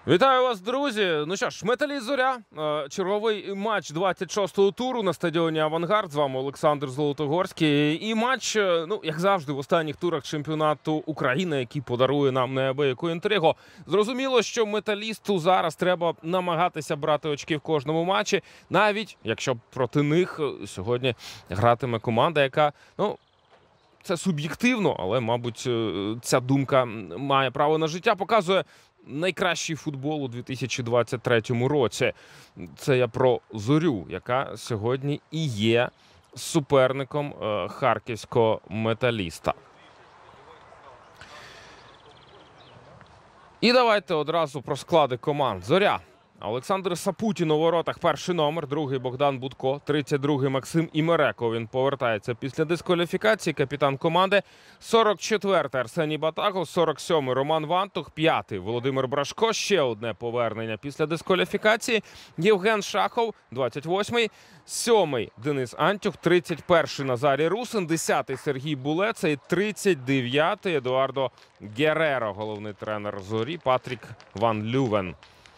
Вітаю вас, друзі! Ну що ж, Металіст Зоря. Черговий матч 26-го туру на стадіоні Авангард. З вами Олександр Золотогорський. І матч, ну, як завжди, в останніх турах чемпіонату України, який подарує нам неабияку інтригу. Зрозуміло, що Металісту зараз треба намагатися брати очки в кожному матчі, навіть якщо проти них сьогодні гратиме команда, яка, ну, це суб'єктивно, але, мабуть, ця думка має право на життя, показує найкращий футбол у 2023 році. Це я про Зорю, яка сьогодні і є суперником харківського Металіста. І давайте одразу про склади команд. Зоря. Олександр Сапутін у воротах, перший номер, другий Богдан Будко, 32-й Максим Імереков. Він повертається після дискваліфікації, капітан команди. 44-й Арсеній Батагов, 47-й Роман Вантух, 5-й Володимир Брашко, ще одне повернення після дискваліфікації. Євген Шахов, 28-й, 7-й Денис Антюх, 31-й Назарій Русин, 10-й Сергій Булеца і 39-й Едуардо Гереро, головний тренер Зорі Патрік Ван Лювен.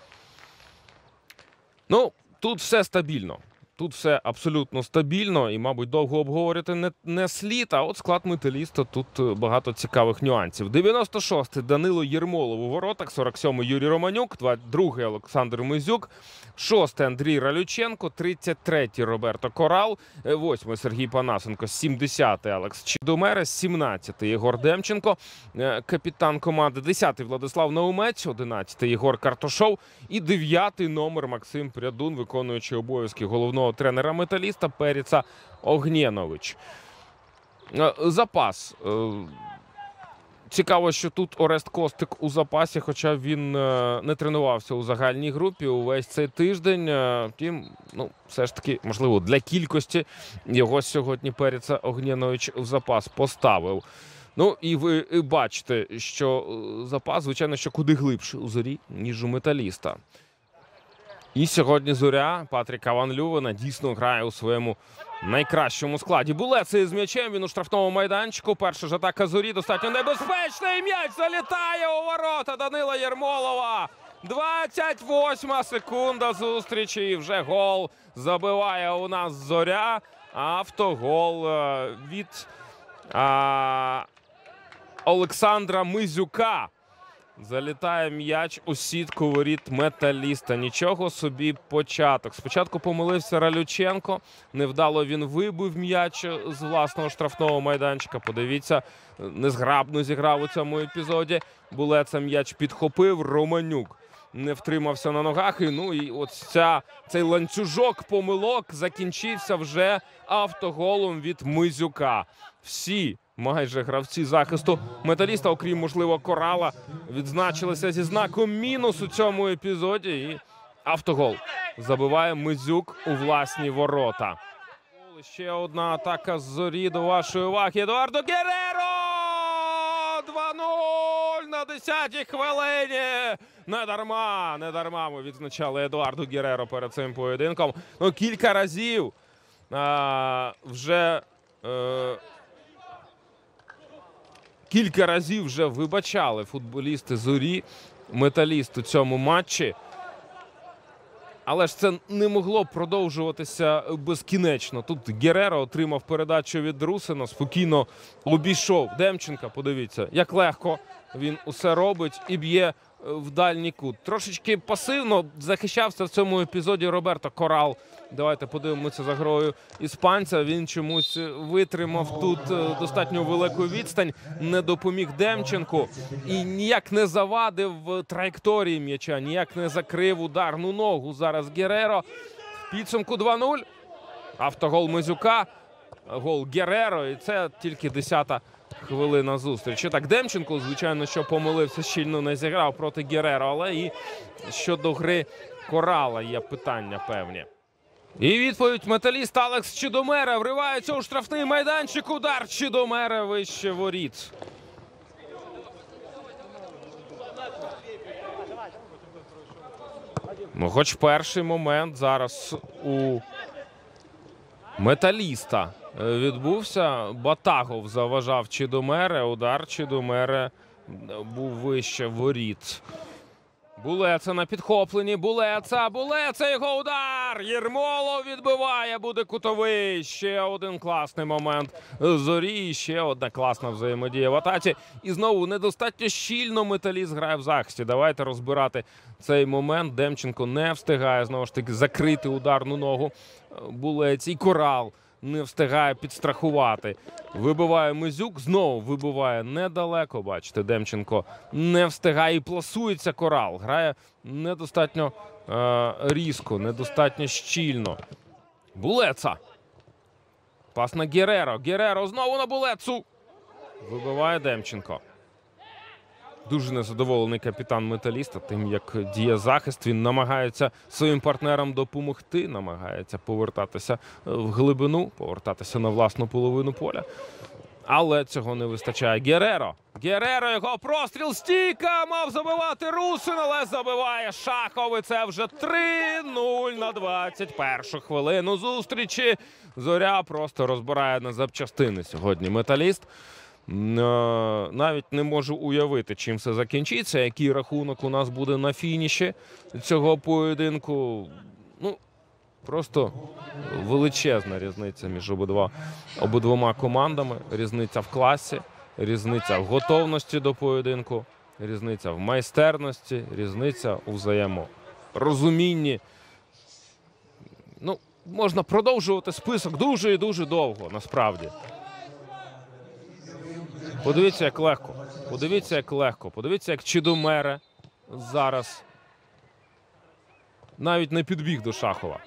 Ну, тут все стабільно. Тут все абсолютно стабільно і, мабуть, довго обговорювати не слід. А от склад Металіста, тут багато цікавих нюансів. 96-й Данило Єрмолов у воротах, 47-й Юрій Романюк, 22-й Олександр Мизюк, 6-й Андрій Ралюченко, 33-й Роберто Корал, 8-й Сергій Панасенко, 70-й Алекс Чідомерес, 17-й Єгор Демченко, капітан команди, 10-й Владислав Наумець, 11-й Єгор Картошов і 9-й номер Максим Прядун, виконуючий обов'язки головного тренера Металіста Періца Огнєнович. Запас. Цікаво, що тут Орест Костик у запасі, хоча він не тренувався у загальній групі увесь цей тиждень. Втім, ну, все ж таки, можливо, для кількості його сьогодні Періца Огнєнович в запас поставив. Ну, і ви бачите, що запас, звичайно, що куди глибше у Зорі, ніж у Металіста. І сьогодні Зоря Патріка Ван Лювена дійсно грає у своєму найкращому складі. Булеца із м'ячем, він у штрафному майданчику. Перша ж атака Зорі достатньо небезпечна. І м'яч залітає у ворота Данила Єрмолова. 28-ма секунда зустрічі. І вже гол забиває у нас Зоря. Автогол від Олександра Мизюка. Залітає м'яч у сітку воріт Металіста. Нічого собі початок. Спочатку помилився Ралюченко. Невдало він вибив м'яч з власного штрафного майданчика. Подивіться, незграбно зіграв у цьому епізоді. Булеца м'яч підхопив. Романюк не втримався на ногах. І, ну, і от цей ланцюжок помилок закінчився вже автоголом від Мизюка. Всі майже гравці захисту Металіста, окрім, можливо, Корала, відзначилися зі знаком мінус у цьому епізоді. І автогол забиває Мизюк у власні ворота. Ще одна атака з Зорі до вашої уваги. Едуардо Гереро! 2-0 на 10-й хвилині. Не дарма ми відзначали Едуардо Гереро перед цим поєдинком. Ну, кілька разів вже вибачали футболісти Зорі Металіст у цьому матчі. Але ж це не могло продовжуватися безкінечно. Тут Гереро отримав передачу від Русина, спокійно обійшов Демченка. Подивіться, як легко він усе робить і б'є в дальній кут. Трошечки пасивно захищався в цьому епізоді Роберто Корал. Давайте подивимося за грою іспанця. Він чомусь витримав тут достатньо велику відстань, не допоміг Демченку і ніяк не завадив траєкторії м'яча, ніяк не закрив ударну ногу. Зараз Гереро. В підсумку 2-0. Автогол Мизюка, гол Гереро, і це тільки 10-та хвилина зустрічі. Так, Демченко, звичайно, що помилився, щільно не зіграв проти Гереро, але і щодо гри Корала є питання певні. І відповідь Металіст Алекс Чідомере вривається у штрафний майданчик. Удар Чідомере вище воріт. Ну, хоч перший момент зараз у Металіста відбувся. Батагов заважав Чідомере. Удар Чідомере був вище воріт. Булеца на підхопленні. Булеца, його удар. Єрмолов відбиває, буде кутовий. Ще один класний момент Зорі. Ще одна класна взаємодія в атаці. І знову недостатньо щільно Металіст грає в захисті. Давайте розбирати цей момент. Демченко не встигає, знову ж таки, закрити ударну ногу Булець. І Корал не встигає підстрахувати. Вибиває Мизюк, знову вибиває недалеко. Бачите, Демченко не встигає і пласується Корал. Грає недостатньо різко, недостатньо щільно. Булеца. Пас на Гереро. Гереро знову на Булецу. Вибиває Демченко. Дуже незадоволений капітан Металіста тим, як діє захист. Він намагається своїм партнерам допомогти, намагається повертатися в глибину, повертатися на власну половину поля. Але цього не вистачає. Гереро, його простріл, стійка, мав забивати Русин, але забиває Шахов. І це вже 3-0 на 21-шу хвилину зустрічі. Зоря просто розбирає на запчастини сьогодні Металіст. Навіть не можу уявити, чим все закінчиться, який рахунок у нас буде на фініші цього поєдинку. Ну, просто величезна різниця між обидвома командами. Різниця в класі, різниця в готовності до поєдинку, різниця в майстерності, різниця у взаєморозумінні. Ну, можна продовжувати список дуже і дуже довго, насправді. Подивіться, як легко. Подивіться, як легко. Подивіться, як Чідомере зараз навіть не підбіг до Шахова.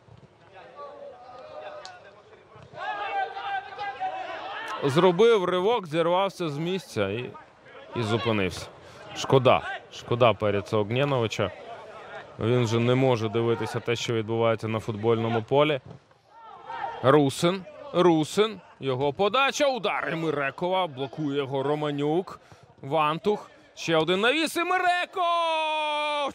Зробив ривок, зірвався з місця і зупинився. Шкода Переца Огнєновича. Він вже не може дивитися те, що відбувається на футбольному полі. Русин. Його подача. Удар Мирекова. Блокує його Романюк. Вантух. Ще один навіс. І Миреков!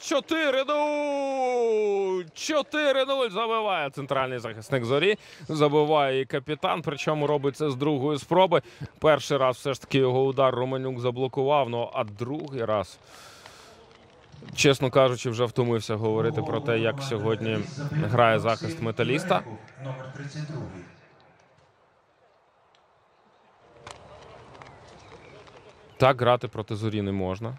4-0! 4-0 забиває центральний захисник Зорі. Забиває і капітан. Причому робить це з другої спроби. Перший раз все ж таки його удар Романюк заблокував. Ну, а другий раз, чесно кажучи, вже втомився говорити про те, як сьогодні грає захист Металіста. Номер 32. Так грати проти Зорі не можна.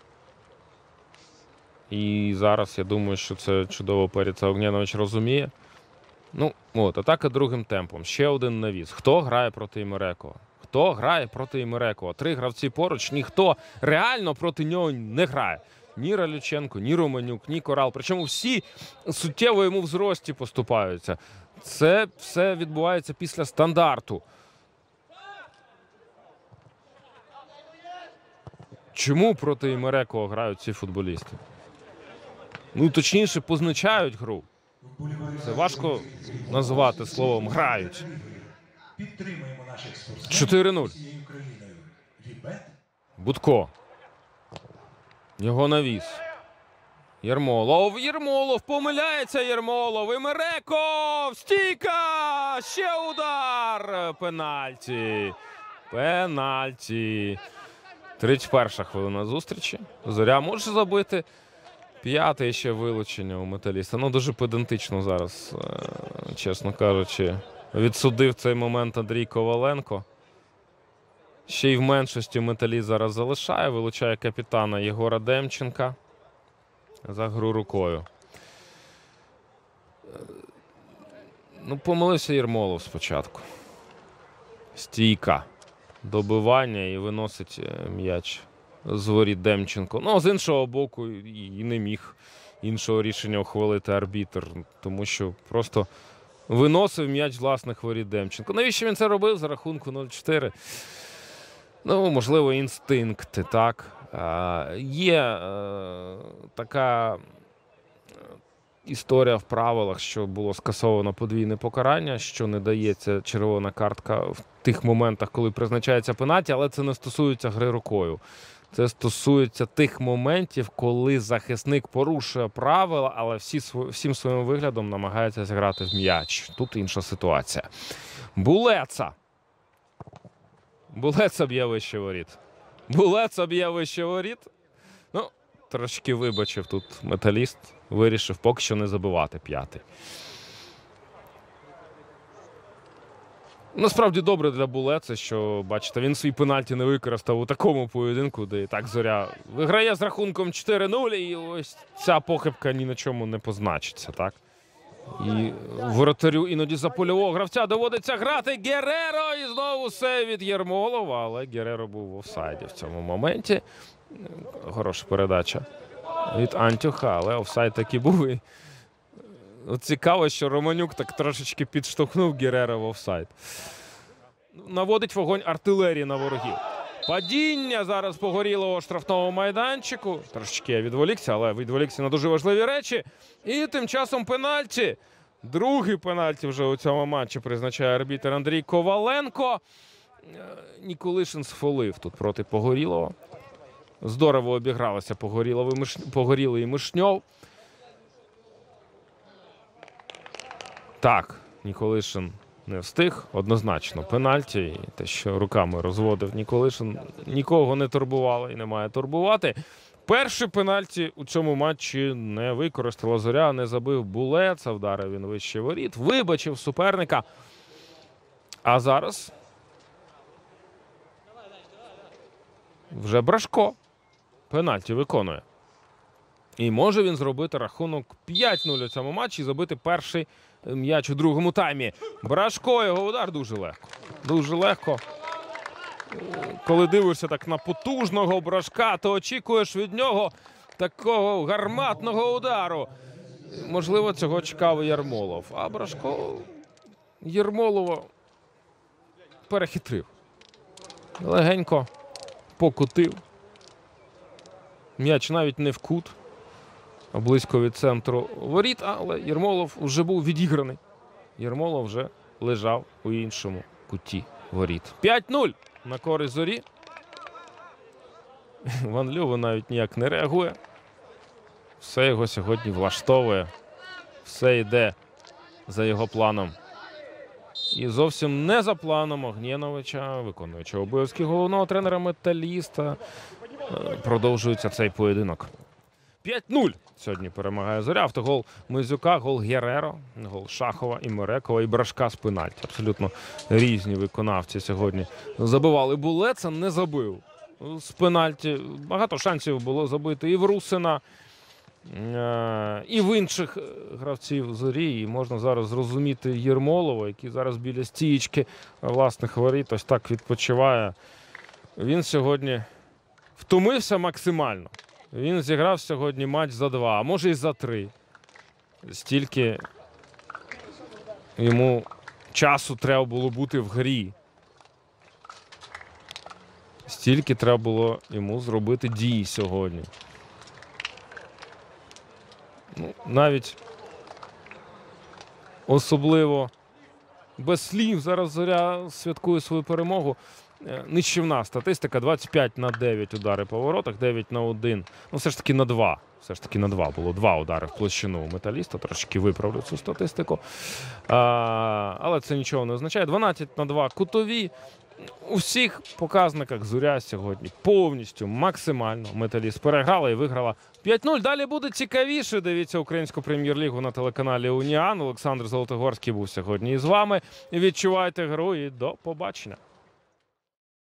І зараз я думаю, що це чудово Переца Огнєнович розуміє. Ну, от, атака другим темпом. Ще один навіс. Хто грає проти Імерекова? Хто грає проти Імерекова? 3 гравці поруч, ніхто реально проти нього не грає. Ні Ралюченко, ні Романюк, ні Корал. Причому всі суттєво йому в зрості поступаються. Це все відбувається після стандарту. Чому проти Імерекова грають ці футболісти? Ну, точніше, позначають гру. Це важко назвати словом «грають». Підтримуємо наших спортсменів 4-0. всією країною. Вібет. Будко. Його навіс. Єрмолов. Помиляється Єрмолов. Імереков. Стійка. Ще удар. Пенальті. 31-ша хвилина зустрічі. Зоря може забити. 5-те ще вилучення у Металіста. Ну, дуже педантично зараз, чесно кажучи, відсудив цей момент Андрій Коваленко. Ще й в меншості Металіст зараз залишає. Вилучає капітана Єгора Демченка за гру рукою. Ну, помилився Єрмолов спочатку. Стійка. Добивання і виносить м'яч з воріт Демченко. Ну, з іншого боку, і не міг іншого рішення ухвалити арбітр, тому що просто виносив м'яч з власних воріт Демченко. Навіщо він це робив за рахунку 0-4? Ну, можливо, інстинкти, так. Є така історія в правилах, що було скасовано подвійне покарання, що не дається червона картка в тих моментах, коли призначається пенальті, але це не стосується гри рукою. Це стосується тих моментів, коли захисник порушує правила, але всім своїм виглядом намагається зіграти в м'яч. Тут інша ситуація. Булеца б'є вище воріт. Ну, трошки вибачив тут Металіст. Вирішив поки що не забивати п'ятий. Насправді добре для Булеца, що, бачите, він свій пенальті не використав у такому поєдинку, де і так Зоря виграє з рахунком 4-0, і ось ця похибка ні на чому не позначиться, так? І воротарю іноді за польового гравця доводиться грати Гереро, і знову сейв від Єрмолова, але Гереро був в офсайді в цьому моменті. Хороша передача від Антюха, але офсайд таки був. І от цікаво, що Романюк так трошечки підштовхнув Гереро в офсайд. Наводить вогонь артилерії на ворогів. Падіння зараз Погорілого штрафного майданчику. Трошечки я відволікся, але відволікся на дуже важливі речі. І тим часом пенальті. Другий пенальті вже у цьому матчі призначає арбітр Андрій Коваленко. Ніколишин сфолив тут проти Погорілого. Здорово обігралися Погорілий і Мишньов. Так, Ніколишин не встиг. Однозначно пенальті. І те, що руками розводив Ніколишин, нікого не турбувало і не має турбувати. Перший пенальті у цьому матчі не використала Зоря, не забив Булеца, вдарив він вище воріт, вибачив суперника. А зараз вже Брашко пенальті виконує. І може він зробити рахунок 5-0 у цьому матчі і забити перший м'яч у другому таймі. Брашко, його удар дуже легко. Дуже легко. Коли дивишся так на потужного Брашка, то очікуєш від нього такого гарматного удару. Можливо, цього чекав і Ярмолов. А Брашко Єрмолова перехитрив. Легенько покутив. М'яч навіть не в кут, а близько від центру воріт, але Єрмолов вже був відіграний. Єрмолов вже лежав у іншому куті воріт. 5-0 на користь Зорі. Ван Льовен навіть ніяк не реагує. Все його сьогодні влаштовує. Все йде за його планом. І зовсім не за планом Огнєновича, виконуючого обов'язки головного тренера Металіста. Продовжується цей поєдинок. 5-0 сьогодні перемагає Зоря. Автогол Мизюка, гол Гереро, гол Шахова і Мерекова, і Брашка з пенальті. Абсолютно різні виконавці сьогодні забивали. Булеца не забив з пенальті. Багато шансів було забити і в Русина, і в інших гравців Зорі. І можна зараз зрозуміти Єрмолова, який зараз біля стієчки власних воріт ось так відпочиває. Він сьогодні втомився максимально. Він зіграв сьогодні матч за 2, а може і за 3. Стільки йому часу треба було бути в грі. Стільки треба було йому зробити дії сьогодні. Ну, навіть особливо без слів зараз Зоря святкує свою перемогу. Нищівна статистика, 25-9 удари по воротах, 9-1. Ну, все ж таки на 2. Все ж таки на 2 було. 2 удари в площину у Металіста. Трошки виправлю цю статистику. Але це нічого не означає. 12-2 кутові. У всіх показниках Зоря сьогодні повністю, максимально Металіст переграла і виграла 5-0. Далі буде цікавіше. Дивіться українську прем'єр-лігу на телеканалі Уніан. Олександр Золотогорський був сьогодні із вами. Відчувайте гру і до побачення.